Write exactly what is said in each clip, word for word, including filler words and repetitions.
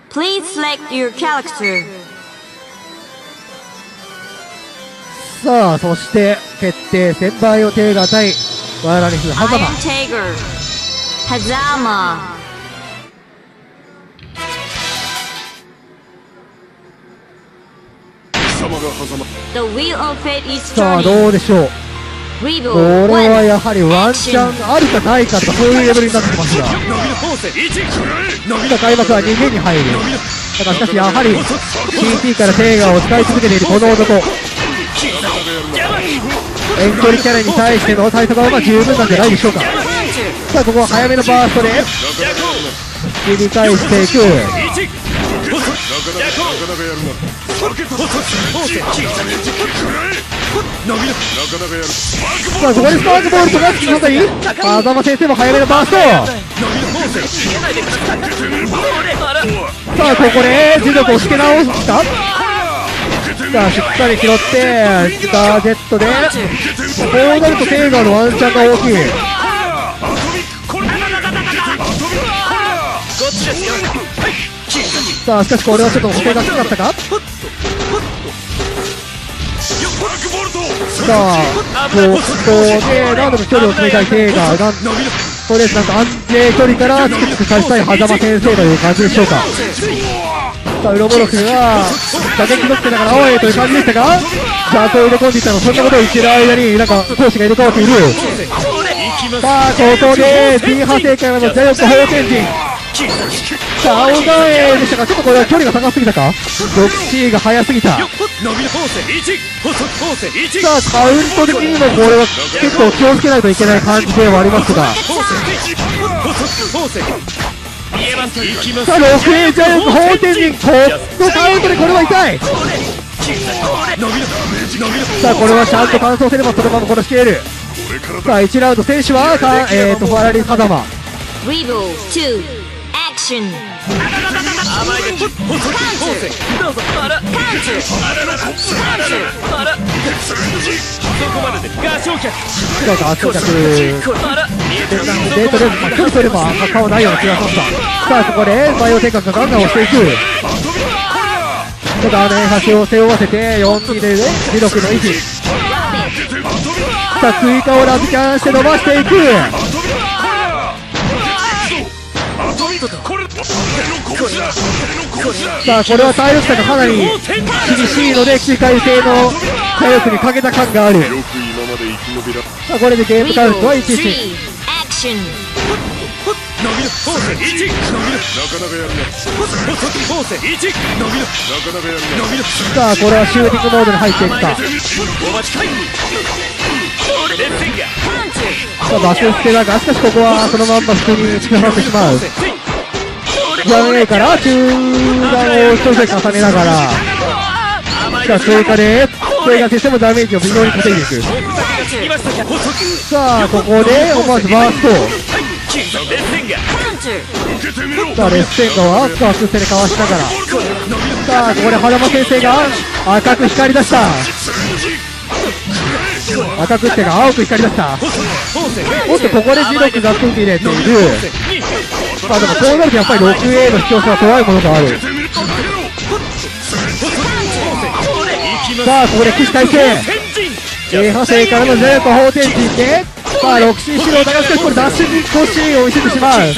Please select your character. さあ、そして決定戦バイオテイガー対ワイラリスハザマ。 Iron Tiger. Hazama. 様が狭間。 The wheel of fate is さあ、ど turning. うでしょう。 Rebel これは one. やはりワンチャンあるかないかとかそういうレベルになってきますが、 伸びる方勢一伸びる開幕はにげに入る。ただしかしやはり シーティー からテイガーを使い続けているこの男、遠距離キャラに対しての対策はまあ十分なんじゃないでしょうか。さあここは早めのバーストで切り返していく。さあここでスパークボールとかつきのたり風間先生も早めのバースト。さあここで磁力をつけ直した。さあしっかり拾ってスタージェットで、こうなるとテイガーのワンチャンが大きい。さあしかしこれはちょっと補正がきつかったか。さあここで何度も距離を詰めたいテイガーがとりあえずなんか安定距離からチクチクさせたい狭間先生という感じでしょうか。さあウロボロクが打撃取ってながらおいという感じでしたが、ちゃんと入れ込んでいったのそんなことを言ってる間になんか講師が入れ替わっている。さあここで T 派生からのジャイアント砲天神。さあ青ガエでしたがちょっとこれは距離が高すぎたか。 ろくシー が速すぎた。さあカウント的にもこれは結構気をつけないといけない感じではありますが、さあ ろくエー ジャイアント砲天神コットカウントでこれは痛い。さあこれはちゃんと完走すればそのまま殺しきれる。さあいちラウンド選手はかえーとファラリー・ハザマ。 Rebel two. Action. そうか、圧着デートでまあ距離取れば顔はないような気がしました。さあここでバイオテイガーがガンガン押していく。ただね端を背負わせてよんにで磁力の維持。さあ追加をラズキャンして伸ばしていく。さあこれは体力差がかなり厳しいので切り替え性の体力にかけた感がある。さあこれでゲームカウントはいちいち。さあこれはシューティングモードに入っていった。さあバス捨てだがしかしここはそのまんま普通に突き放してしまう。ジャン A から中段を一人で重ねながら、さあ追加で追加先生もダメージを微妙に稼いでいく。さあここで思わずバースト。さあレッセンガはスカーステでかわしながら、さあここで花間先生が赤く光り出した。赤くってが青く光り出した。おっとここで磁力が組んで入れている。まあでもこうなるとやっぱり ろくエー の強さは怖いものがある。さあここで起死回生 A 派生からのジャイアント砲天神で、さあ ろくシー 指導だがしかしこれダッシュに少しを見せてしまう。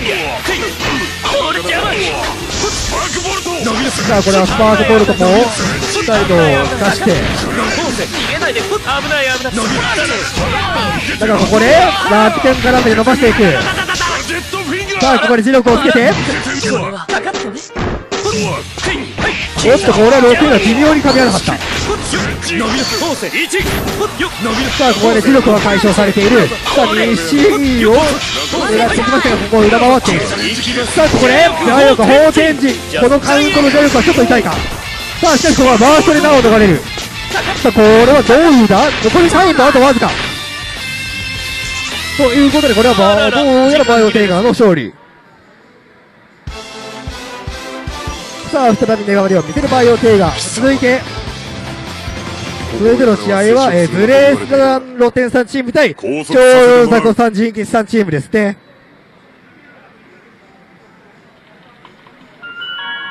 さあこれはスパークボルトも再度を出して、だからここでラーティケン絡めで伸ばしていく。さあここで磁力をつけて、おっとこれはろくが微妙に噛み合わなかった。さあここで磁力が解消されている。さあ にシー を狙ってきましたがここを裏回っている。さあここでジャイアント砲天神、このカウントのジャイアントはちょっと痛いか。さあしかしここはバーストで難を逃れる。さあこれはどういうだ、残りカウントあとわずかということで、これはバーどうやらバイオテイガーの勝利。さあ再び寝返りを見せるバイオテイガー。続いて続いての試合は、えー、ブレースガン露天さんチーム対超ザコさんジンギスさんチームですね。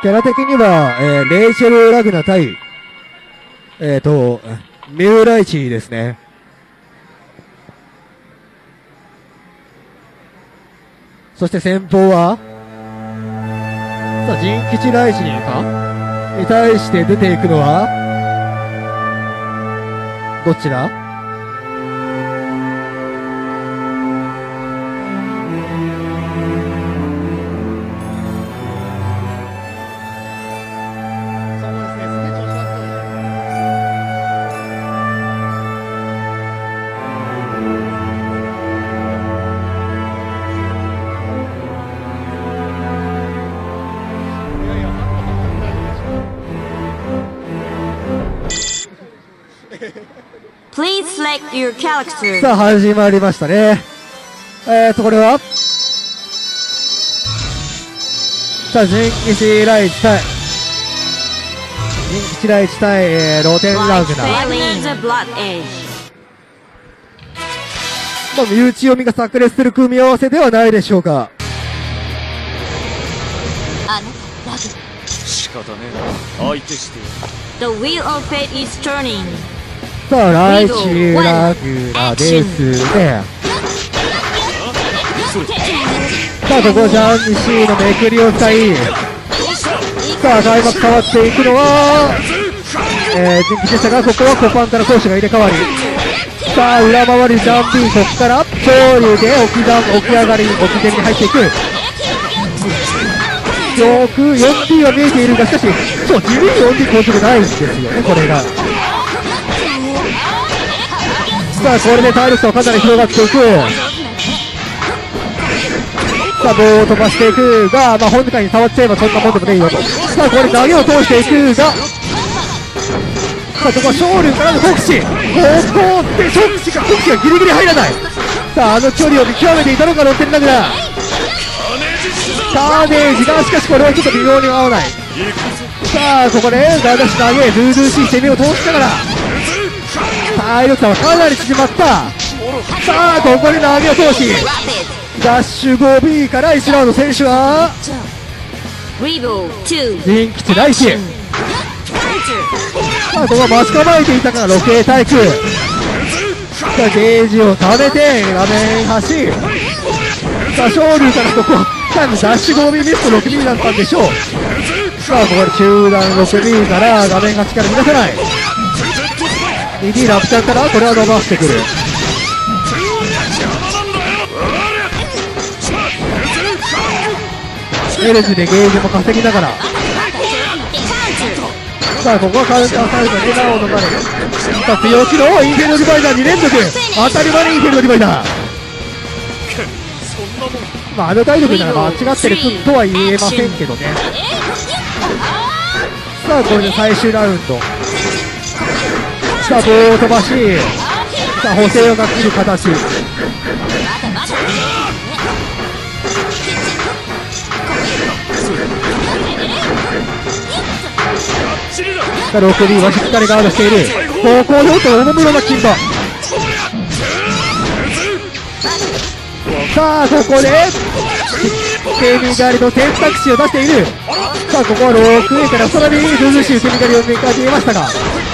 キャラ的には、えー、レイチェル・ラグナ対、えっ、ー、と、ミューライチですね。そして先方は、さあ、ジン吉ライチにかに対して出ていくのは、どちら？ Please select your character. さあ、始まりましたね。えーと、これはさあ、人吉ライチ対、人吉ライチ対、えー、ローテンラグナ。 Failing the blood edge. まあ、身内読みが炸裂する組み合わせではないでしょうか。 仕方ねえな、相手している。 The wheel of fate is turning. さあ、ライチラグナですね。さあ、ここジャン西のめくりを使い、さあ、開幕変わっていくのは、えー、人気でしたが、ここはコパンから攻守が入れ替わり、さあ、裏回りジャンピー、ここから昇竜で置き段、起き上がり、置き点に入っていく。よく よんディー は見えているが、しかし、そう、地味に よんディー 高速ないんですよね、これが。さあ、これで体力とかなり広がっていく。さあ、棒を飛ばしていくが、まあ、本体に触っちゃえばそんなもんでもねえよと。さあ、これ投げを通していくが、さあ、ここは昇竜からの国士。ここで国士が、国士がギリギリ入らない。さあ、あの距離を見極めていたのか、ロッテンラグナ。カーネージが、しかしこれはちょっと微妙に合わない。さあ、ここでガーダッシュ投げ、ズーズーしい攻めを通しながら、体力差はかなり縮まった。さあ、ここで投げを通し、ダッシュ ごビー からいちラウンド選手は Rebel two. 人吉ライチ。さあ、ここは待ち構えていたから ろくエー 対空。さあ、ゲージを貯めて画面端。さあ、昇竜からここ多分ダッシュ ごビー ミスト ろくビー だったんでしょう。さあ、ここで中段 ろくビー から画面端から逃がせない。にディー ラプチャーからこれは伸ばしてくる。エルズでゲージも稼ぎながら、さあ、ここはカウンターサイドで笑顔の前。さあ、強気のインフェルノディバイダーに連続。当たり前にインフェルノディバイダー。まあ、あの体力なら間違ってるとは言えませんけどね。さあ、これで最終ラウンド。さあ、棒を飛ばし、さあ、補正をかける形。さあ、ろくビー はしっかりガードしている。高校のとおもむろな金馬。さあ、ここでケミガリの選択肢を出している。さあ、ここは ろくエー から再び涼しいケミガリを見かけましたが、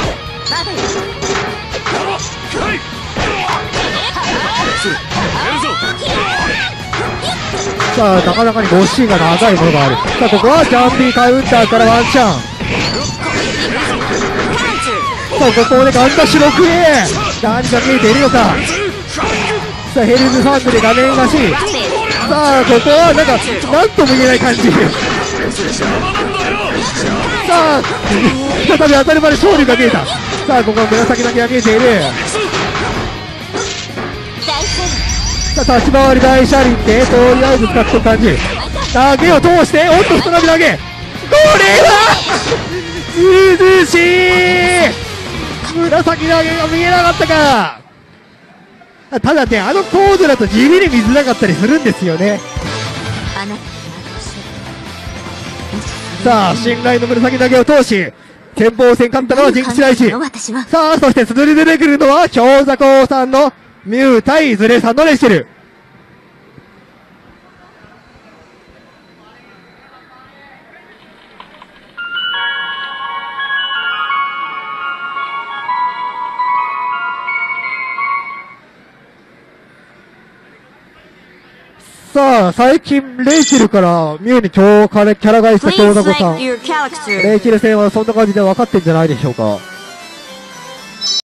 さあ、なかなかにゴッシーが長いものがある。さあ、ここはジャンピーカウンターからワンチャン。さあ、ここでガンダッシュ ろくエー、 何が見えているのか。さあ、ヘルズファンドで画面出し。さあ、ここはなんか何とも言えない感じ。さあ、再び当たり前で勝利が見えた。さあ、ここは紫だけが見えている。さあ、立ち回り大車輪でとりあえず使ってる感じ。投げを通して、おっと再び投げ。これは涼しい。紫投げが見えなかったか。ただね、あのコードだと地味に見づらかったりするんですよね。さあ、信頼の紫投げを通し、前方戦勝ったのはジンクシライチ。さあ、そして続いて出てくるのは京坂さんのミュウ対ズレさんのレシル。 さ、最近、レイチェルからミュウに超キャラキャラ替えした京 Please 子さ select ん。 your character. レイチェル戦はそんな感じで分かってんじゃないでしょうか。